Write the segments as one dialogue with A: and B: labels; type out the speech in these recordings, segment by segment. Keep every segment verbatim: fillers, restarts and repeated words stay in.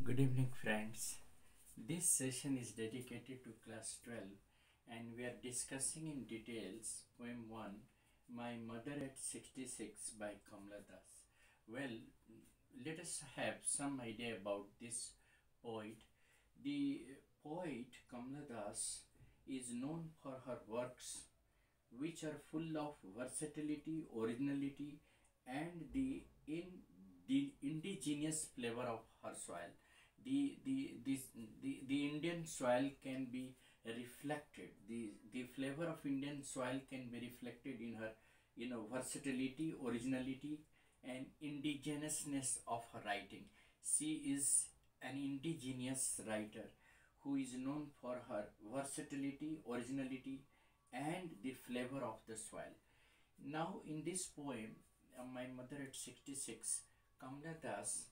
A: Good evening, friends. This session is dedicated to class twelve and we are discussing in details poem one, My Mother at sixty-six by Kamla Das. Well, let us have some idea about this poet. The poet Kamla Das is known for her works which are full of versatility, originality, and the in the indigenous flavor of her soil. The the this the, the Indian soil can be reflected. The the flavor of Indian soil can be reflected in her, you know, versatility, originality, and indigenousness of her writing. She is an indigenous writer who is known for her versatility, originality, and the flavor of the soil. Now, in this poem, uh, My Mother at sixty-six, Kamla Das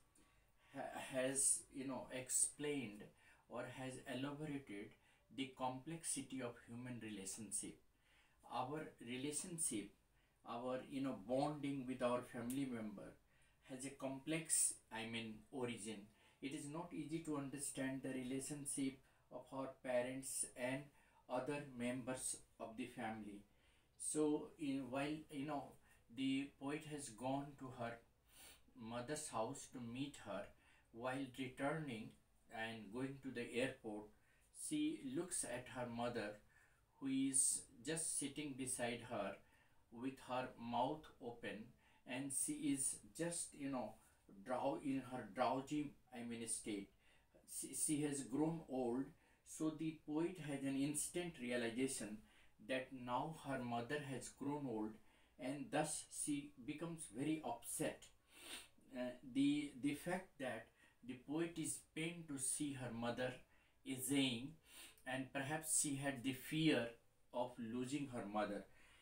A: ha- has, you know, explained or has elaborated the complexity of human relationship. Our relationship, our, you know, bonding with our family member has a complex, I mean, origin. It is not easy to understand the relationship of our parents and other members of the family. So, in, while you know the poet has gone to her mother's house to meet her, while returning and going to the airport, she looks at her mother, who is just sitting beside her with her mouth open, and she is just, you know, drow in her drowsy, I mean, state. She, she has grown old, so the poet has an instant realization that now her mother has grown old, and thus she becomes very upset. Uh, the the fact that the poet is pained to see her mother aging, and perhaps she had the fear of losing her mother.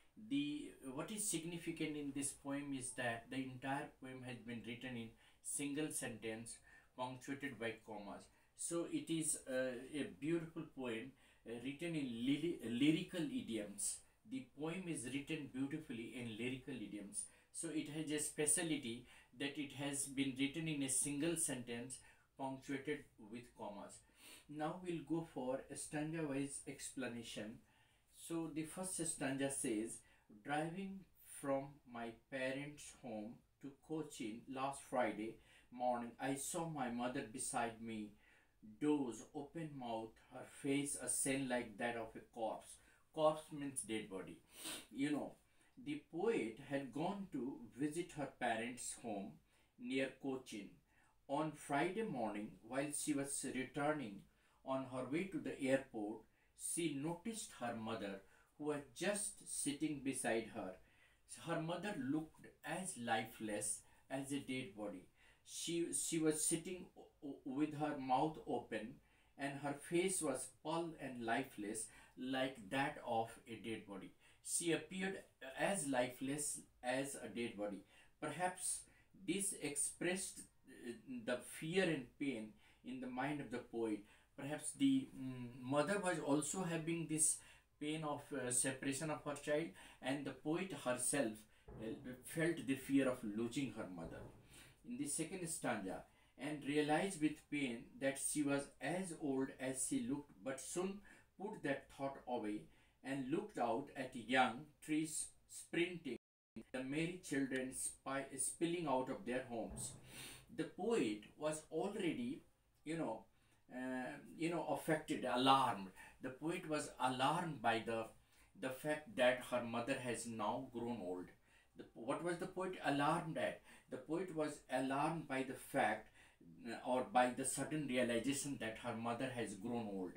A: The what is significant in this poem is that the entire poem has been written in single sentence punctuated by commas. So it is uh, a beautiful poem uh, written in lyri- lyrical idioms. The poem is written beautifully in lyrical idioms. So it has a speciality that it has been written in a single sentence punctuated with commas. Now we'll go for a stanza wise explanation. So the first stanza says, driving from my parents' home to Cochin last Friday morning, I saw my mother beside me, doze, open mouth, her face a scene like that of a corpse. Corpse means dead body. You know, the poet had gone to visit her parents' home near Cochin. On Friday morning, while she was returning on her way to the airport, she noticed her mother, who was just sitting beside her. Her mother looked as lifeless as a dead body. She, she was sitting with her mouth open, and her face was pale and lifeless like that of a dead body. She appeared as lifeless as a dead body. Perhaps this expressed uh, the fear and pain in the mind of the poet. Perhaps the mm, mother was also having this pain of uh, separation of her child, and the poet herself uh, felt the fear of losing her mother. In the second stanza, and realized with pain that she was as old as she looked, but soon put that thought away and looked out at young trees sprinting, the merry children spy, spilling out of their homes. The poet was already, you know, uh, you know, affected, alarmed. The poet was alarmed by the the fact that her mother has now grown old. The, what was the poet alarmed at? The poet was alarmed by the fact uh, or by the sudden realization that her mother has grown old.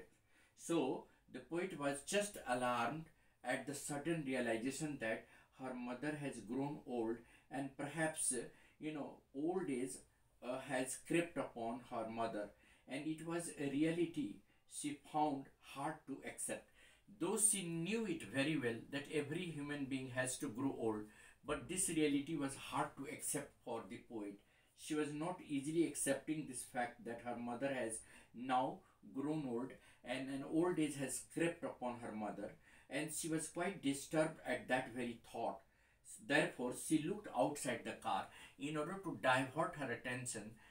A: So the poet was just alarmed at the sudden realization that her mother has grown old, and perhaps, uh, you know, old age uh, has crept upon her mother, and it was a reality she found hard to accept. Though she knew it very well that every human being has to grow old, but this reality was hard to accept for the poet. She was not easily accepting this fact that her mother has now grown old, and an old age has crept upon her mother, and she was quite disturbed at that very thought. Therefore, she looked outside the car in order to divert her attention.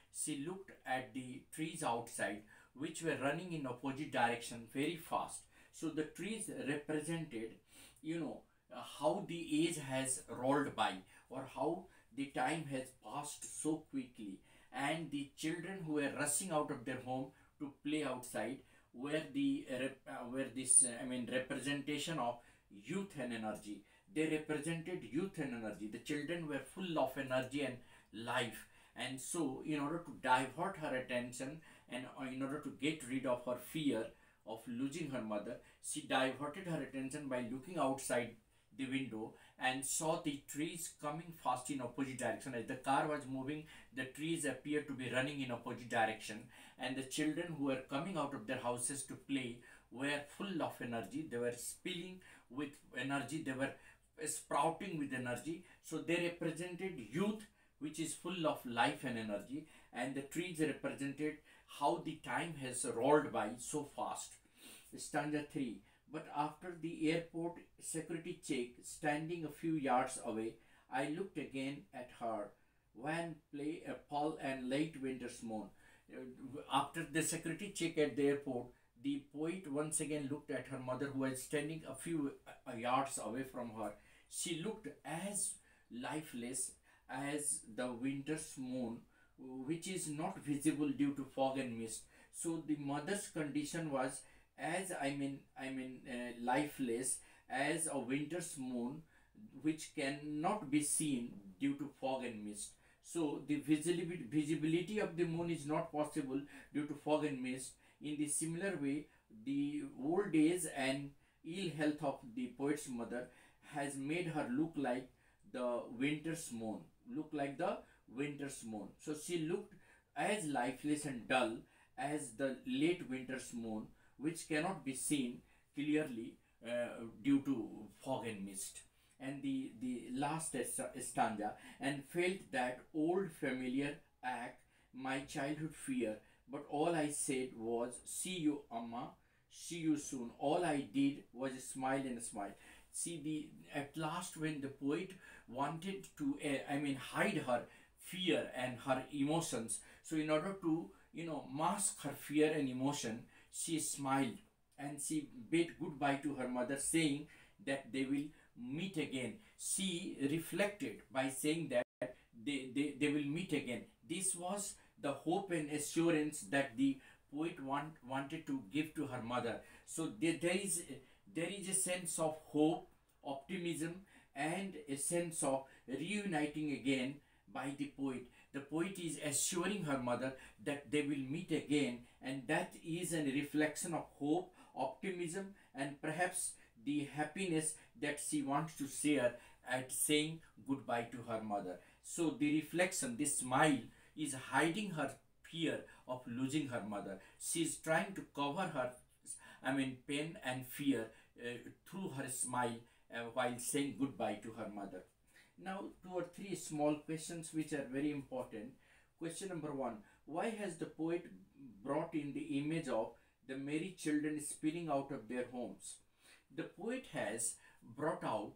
A: she looked at the trees outside, which were running in opposite direction very fast. So the trees represented, you know, uh, how the age has rolled by, or how the time has passed so quickly, and the children who were rushing out of their home to play outside were the uh, rep- uh, were this uh, I mean representation of youth and energy. They represented youth and energy. The children were full of energy and life, and so in order to divert her attention, and uh, in order to get rid of her fear of losing her mother, she diverted her attention by looking outside the window and saw the trees coming fast in opposite direction. As the car was moving, the trees appeared to be running in opposite direction, and the children who were coming out of their houses to play were full of energy. They were spilling with energy. They were sprouting with energy. So they represented youth, which is full of life and energy, and the trees represented how the time has rolled by so fast. Stanza three. But after the airport security check, standing a few yards away, I looked again at her. When play a pall and late winter's moon. Uh, After the security check at the airport, the poet once again looked at her mother, who was standing a few uh, yards away from her. She looked as lifeless as the winter's moon, which is not visible due to fog and mist. So the mother's condition was as I mean I mean uh, lifeless as a winter's moon, which cannot be seen due to fog and mist. So the visibility visibility of the moon is not possible due to fog and mist. In the similar way, the old age and ill health of the poet's mother has made her look like the winter's moon, look like the winter's moon. So she looked as lifeless and dull as the late winter's moon, which cannot be seen clearly uh, due to fog and mist. And the, the last stanza, and felt that old familiar ache, my childhood fear, but all I said was, see you, Amma, see you soon. All I did was smile and smile. See, the at last, when the poet wanted to, uh, I mean, hide her fear and her emotions, so in order to, you know, mask her fear and emotion, she smiled and she bid goodbye to her mother, saying that they will meet again. She reflected by saying that they, they, they will meet again. This was the hope and assurance that the poet want, wanted to give to her mother. So there, there is there is a sense of hope, optimism, and a sense of reuniting again by the poet. The poet is assuring her mother that they will meet again, and that is a reflection of hope, optimism, and perhaps the happiness that she wants to share at saying goodbye to her mother. So the reflection, this smile, is hiding her fear of losing her mother. She is trying to cover her, I mean, pain and fear uh, through her smile uh, while saying goodbye to her mother. Now, two or three small questions which are very important. Question number one: why has the poet brought in the image of the merry children spilling out of their homes? The poet has brought out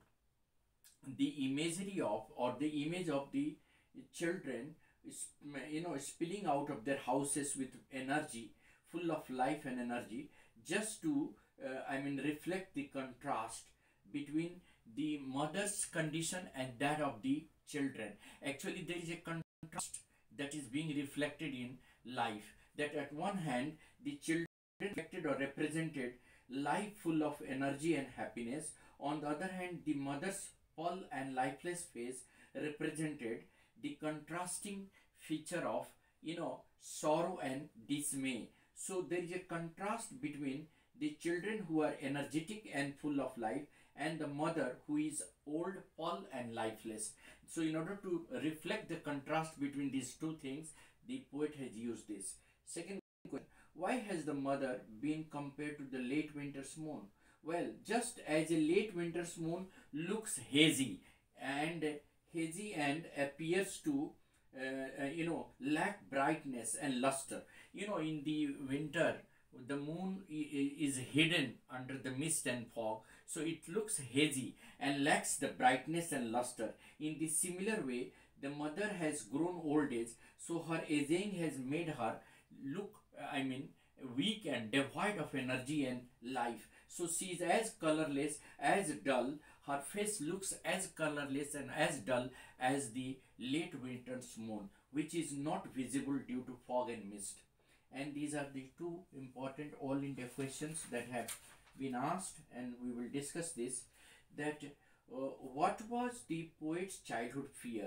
A: the imagery of, or the image of the children, you know, spilling out of their houses with energy, full of life and energy, just to, uh, I mean, reflect the contrast between the mother's condition and that of the children. Actually, there is a contrast that is being reflected in life. That at one hand, the children reflected or represented life full of energy and happiness. On the other hand, the mother's pale and lifeless face represented the contrasting feature of, you know, sorrow and dismay. So there is a contrast between the children who are energetic and full of life, and the mother who is old, pale and lifeless. So in order to reflect the contrast between these two things, the poet has used this. Second question: why has the mother been compared to the late winter's moon? Well, just as a late winter's moon looks hazy and hazy and appears to uh, uh, you know, lack brightness and luster. You know, in the winter, the moon is hidden under the mist and fog, so it looks hazy and lacks the brightness and luster. In the similar way, The mother has grown old age, so her aging has made her look, I mean, weak and devoid of energy and life. So she is as colorless, as dull. Her face looks as colorless and as dull as the late winter's moon, which is not visible due to fog and mist. And these are the two important all India questions that have been asked, and we will discuss this. That uh, what was the poet's childhood fear?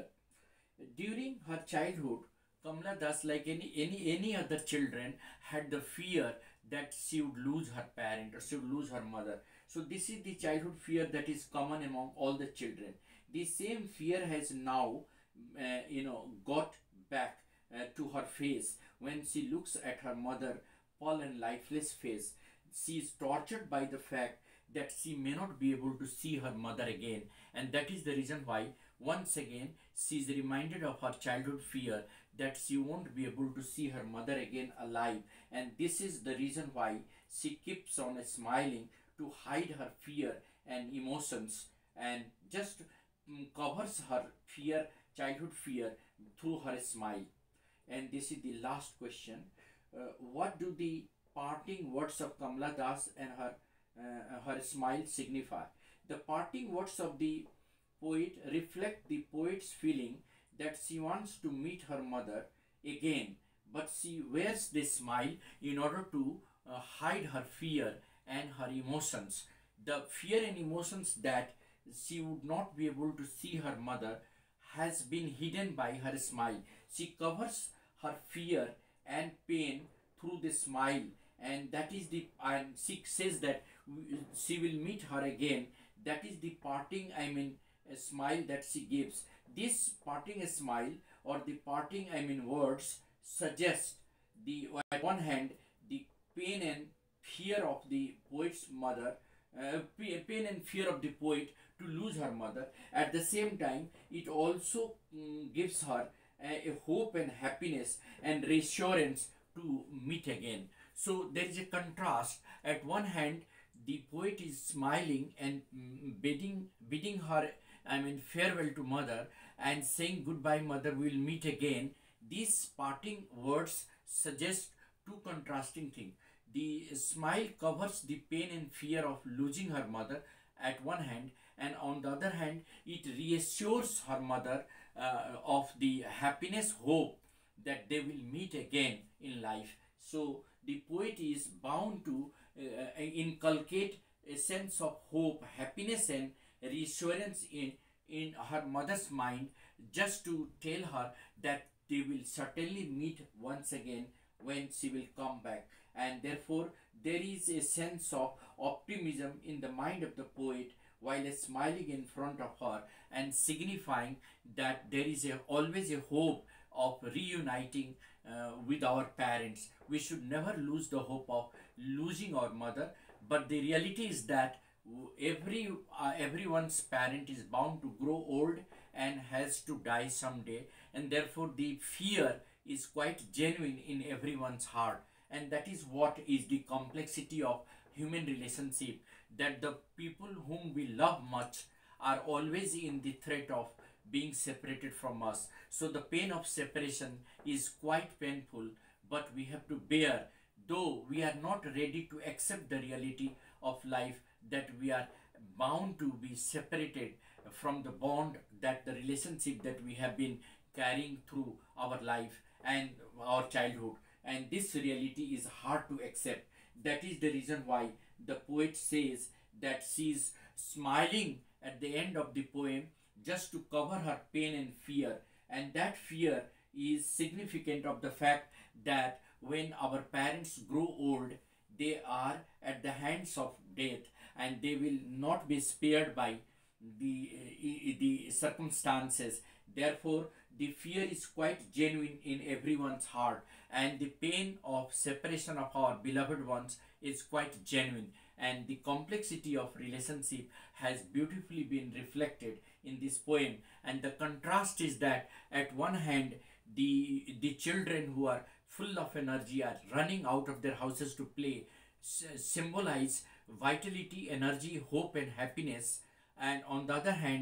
A: During her childhood, Kamala Das, like any, any, any other children, had the fear that she would lose her parent or she would lose her mother. So this is the childhood fear that is common among all the children. The same fear has now, uh, you know, got back uh, to her face when she looks at her mother, pale and lifeless face. She is tortured by the fact that she may not be able to see her mother again, and that is the reason why once again she is reminded of her childhood fear that she won't be able to see her mother again alive, and this is the reason why she keeps on smiling to hide her fear and emotions, and just mm, covers her fear, childhood fear, through her smile. And this is the last question. Uh, what do the parting words of Kamala Das and her uh, her smile signify? The parting words of the poet reflect the poet's feeling that she wants to meet her mother again, but she wears this smile in order to uh, hide her fear and her emotions. The fear and emotions that she would not be able to see her mother has been hidden by her smile. She covers her fear and pain through the smile, and that is the, and she says that she will meet her again. That is the parting, I mean, a smile that she gives. This parting smile or the parting, I mean, words suggest the, on one hand, the pain and fear of the poet's mother, uh, pain and fear of the poet to lose her mother. At the same time, it also um, gives her a, a hope and happiness and reassurance to meet again. So there is a contrast. At one hand, the poet is smiling and mm, bidding bidding her, I mean, farewell to mother and saying goodbye mother, we will meet again. These parting words suggest two contrasting things. The smile covers the pain and fear of losing her mother at one hand, and on the other hand it reassures her mother uh, of the happiness, hope that they will meet again in life. So the poet is bound to uh, inculcate a sense of hope, happiness and reassurance in, in her mother's mind, just to tell her that they will certainly meet once again when she will come back. And therefore there is a sense of optimism in the mind of the poet while smiling in front of her and signifying that there is a, always a hope of reuniting uh, with our parents. We should never lose the hope of losing our mother, but the reality is that every uh, everyone's parent is bound to grow old and has to die someday, and therefore the fear is quite genuine in everyone's heart. And that is what is the complexity of human relationship, that the people whom we love much are always in the threat of being separated from us. So the pain of separation is quite painful, but we have to bear, though we are not ready to accept the reality of life, that we are bound to be separated from the bond, that the relationship that we have been carrying through our life and our childhood. And this reality is hard to accept. That is the reason why the poet says that she is smiling at the end of the poem just to cover her pain and fear. And that fear is significant of the fact that when our parents grow old, they are at the hands of death, and they will not be spared by the, uh, the circumstances. Therefore, the fear is quite genuine in everyone's heart, and the pain of separation of our beloved ones is quite genuine, and the complexity of relationship has beautifully been reflected in this poem. And the contrast is that at one hand, the the children who are full of energy are running out of their houses to play, symbolize vitality, energy, hope and happiness. And on the other hand,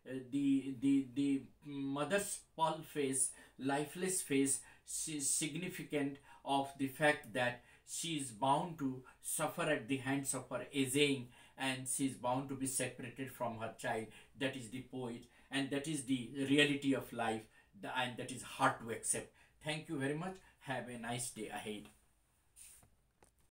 A: uh, the the the mother's pale face, lifeless face, is significant of the fact that she is bound to suffer at the hands of her aging, and she is bound to be separated from her child. That is the poet, and that is the reality of life, the- and that is hard to accept. Thank you very much. Have a nice day ahead.